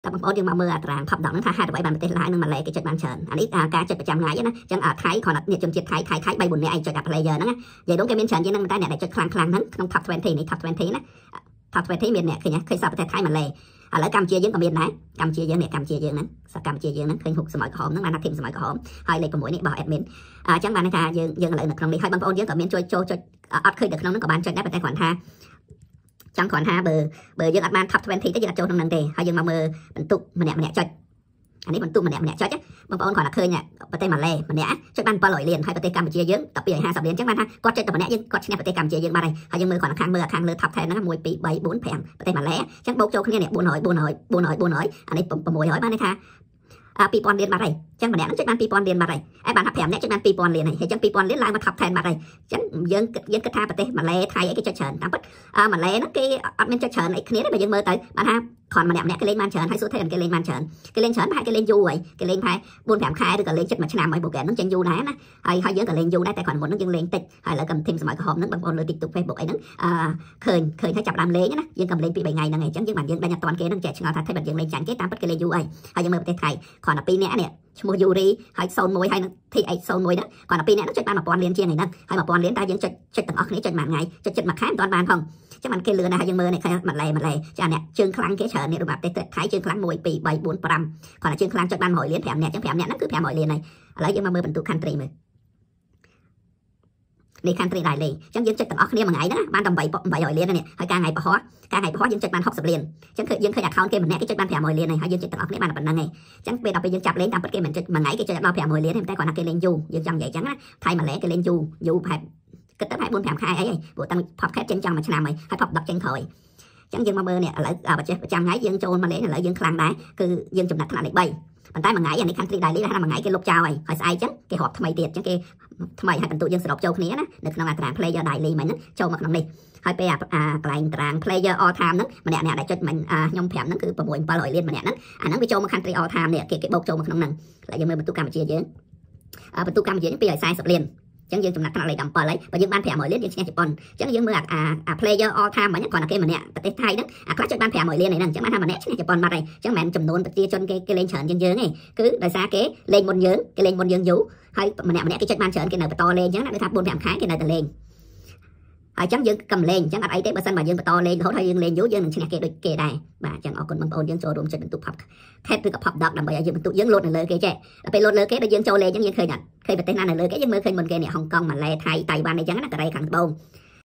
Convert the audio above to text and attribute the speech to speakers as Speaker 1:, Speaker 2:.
Speaker 1: tập bọn dương mà mưa tràng phập động nó tha hai đôi bàn tên lại nhưng mà lệ cái chất bàn chờn anh ít ca chất 100 ngàyนะจังthái còn là nhiệt chấm chiết thái bay buồn này anh chơiกับ player ហ្នឹងvậy đúng cái miếng chờn chứ nóតែអ្នកដែលចុចខ្លាំងហ្នឹងក្នុង top 20 នេះ top 20 ណា top 20 មានអ្នកឃើញឃើញសាប្រទេសថៃម៉ាឡេឥឡូវកម្ពុជាយើងក៏មានដែរកម្ពុជាយើងនេះកម្ពុជាយើងហ្នឹងកម្ពុជាយើងហ្នឹងឃើញហុកសម័យក្រហមហ្នឹងបានថាធីមសម័យក្រហមហើយលេខ6នេះរបស់ admin អញ្ចឹងបានថាយើងឥឡូវនៅក្នុងនេះហើយបងប្អូនយើងក៏មានជួយចូលចុចអត់ឃើញនៅក្នុងហ្នឹងក៏បានចុចដែរប៉ុន្តែគ្រាន់ថាចង់គ្រាន់ថាបើយើងអត់បាន top 20 ទេយើងអត់ចូលក្នុងហ្នឹងទេហើយយើងមកមើលបន្ទុកម្នាក់ចុចអានេះបន្ទុកម្នាក់ចុចបងប្អូនគ្រាន់តែឃើញប្រទេសម៉ាឡេម្នាក់ចុចបាន700លានហើយប្រទេសកម្ពុជាយើង1250លានអញ្ចឹងបានថាគាត់ចុចតែម្នាក់យើងគាត់ឈ្នះប្រទេសកម្ពុជាយើងបានហើយយើងមើលគ្រាន់តែខាងលើ top 10ហ្នឹង1 2 3 4 5ប្រទេសម៉ាឡេអញ្ចឹងបូកចូលគ្នានេះ400អានេះ600បានន័យថា2000លានបាត់ហើយអញ្ចឹងម្នាក់នឹងចុចបាន2000លានបាត់ហើយហើយបានថា5នាក់ចុចបាន2000លានហើយអញ្ចឹង2000លានឡើងមក top 10បាត់ហើយអញ្ចឹងយើងគិតថាប្រទេសម៉ាឡេថៃអីគេចុចច្រើនតាមពិតម៉ាឡេហ្នឹងគេអត់មានចុចច្រើនអីគ្នាទេបើយើងមើលទៅបានថាគ្រាន់ម្នាក់គេលេងបានច្រើនហើយសួរថាគេលេងបានច្រើនគេលេងច្រើនប្រហែលគេលេងយូរហើយគេលេងប្រហែល 4-5 ខែឬក៏លេងចិត្តមួយឆ្នាំហើយប្រូក្រាមហ្នឹងចេញយូរដែរណាហើយយើងក៏លេងយូរដែរតែគ្រាន់មុនហ្នឹងយើងលេងតិចហើយឥឡូវកំធីមសម័យក្រហមហ្នឹងបងប្អូនលើ TikTok Facebook អីហ្នឹងឃើញថាចាប់ដើមលេងណាយើងក៏លេង 2-3 ថ្ងៃហ្នឹងឯងអញ្ចឹងយើងបានយើងដាច់អត់តាន់គេហ្នឹងចេះឆ្ងល់ថាតែបើយើងលេងចាញ់គេតាមពិតគេលេងយូរហើយយើងមើលប្រទេសថៃគ្រាន់តែ2នាក់នេះឈ្មោះយូរីហើយ01ហើយនឹង TH01 ហ្នឹងគ្រាន់តែ2នាក់ហ្នឹងចុចបាន 1000 លានជាងឯហ្នឹងហើយ 1000 លានតែយើងចុចទាំងអស់គ្នាចុចមួយថ្ងៃចុចចិត្តមួយខែមិនតាន់បានផងចឹងបានគេលឿនណាស់ហើយយើងមើលនេះឃើញម៉ាឡេចាអ្នកជើងខ្លាំងគេច្រើននេះរបស់ប្រទេសថៃជើងខ្លាំង1 2 3 4 5គ្រាន់តែជើងខ្លាំងចុចបាន100លាន5នាក់ចឹង5នាក់ហ្នឹងគឺ500លានហើយឥឡូវយើងមកមើលបន្ទុក country មើលនេះ country ដែរលេអញ្ចឹងយើងចុចទាំងអស់គ្នាមួយថ្ងៃហ្នឹងបានតែ800លាននេះហើយការថ្ងៃប្រហោះយើងចុចបាន60លានអញ្ចឹងគឺយើងឃើញ account គេម្នាក់គេចុចបាន500លានហើយយើងចុចទាំងអស់គ្នាបានតែប៉ុណ្្នឹងឯងអញ្ចឹងពេលដល់ពេលយើងចាប់លេងតាមពិតគេមិនចុចមួយថ្ងៃគេចុចដល់500លានទេតែគ្រាន់តែគេលេងយូរយើងចង់និយាយអញ្ចឹងណាថៃម៉ាឡេគេលេងយូរប្រហែលគិតទៅប្រហែល 4-5 ខែអីហីព្រោះតាំង podcast ចេញចង់មួយឆ្នាំហើយ top 10ចេញក្រោយអញ្ចឹងយើងមកមើលនេះឥឡូវប្រចាំថ្ងៃយើងចូលមកលេងឥឡូវយើងខ្លាំងដែរគឺយើងចំណាត់ថ្នាក់លេខ3ប៉ុន្តែមួយថ្ងៃអានេះ country ដែរលេងថាមួយថ្ងៃគេលុបចោលហើយស្អែកអញ្ចឹងគេរាប់ថ្មីទៀតអញ្ចឹងគេថ្មីហើយបន្ទុកយើងសរុបចូលគ្នាណានៅក្នុងអាត្រាង player ដែរលេងមិញហ្នឹងចូលមកក្នុងនេះហើយពេលកន្លែងតារាង player all time ហ្នឹងម្នាក់ដែលចុចមិញខ្ញុំ5ហ្នឹងគឺ6-700លានម្នាក់ហ្នឹងអាហ្នឹងវាចូលមក country all time នេះគេបូកចូលមកក្នុងហ្នឹងហើយយើងមើលបន្ទុកកម្ពុជាយើងបន្ទុកកម្ពុជា240លានអញ្ចឹងយើងចំណាត់ថ្នាក់លេខ17ហើយបើយើងបាន500លានយើងឈ្នះជប៉ុនអញ្ចឹងយើងមើលplayer all time ហ្នឹងគ្រាន់តែគេម្នាក់ប្រទេសថៃហ្នឹងខ្លះចុចបាន500លានហ្នឹងអញ្ចឹងបានថាម្នាក់ឈ្នះជប៉ុនបាត់ហើយអញ្ចឹងមិនមែនចំនួនប្រជាជនគេលេងច្រើនជាងយើងទេគឺដោយសារគេលេងមុនយើងយូរហើយម្នាក់គេចុចបានច្រើនគេនៅបន្តលេងអញ្ចឹងដូចថា 4-5 ខែគេនៅតែលេងហើយអញ្ចឹងយើងកំលេងអញ្ចឹងអត់អីទេបើសិនបើយើងបន្តលេងរហូតហើយយើងលេងយូរយើងនឹងឈ្នះគេដូចគេដែរបាទអញ្ចឹងអរគុណបងប្អូនយើងចូលរួមចុចបន្ទុក pop cat ឬក៏ pop dog ដើម្បីឲ្យយើងបន្ទុកយើងលោតនៅលើគេចេះដល់ពេលលោតលើគេដល់យើងចូលលេងអញ្ចឹងយើងឃើញប្រទេសណានៅលើគេយើងមើលឃើញមុនគេនេះហុងកុងម៉ាឡេថៃតៃវ៉ាន់អីចឹងណាកូរ៉េខាងត្បូង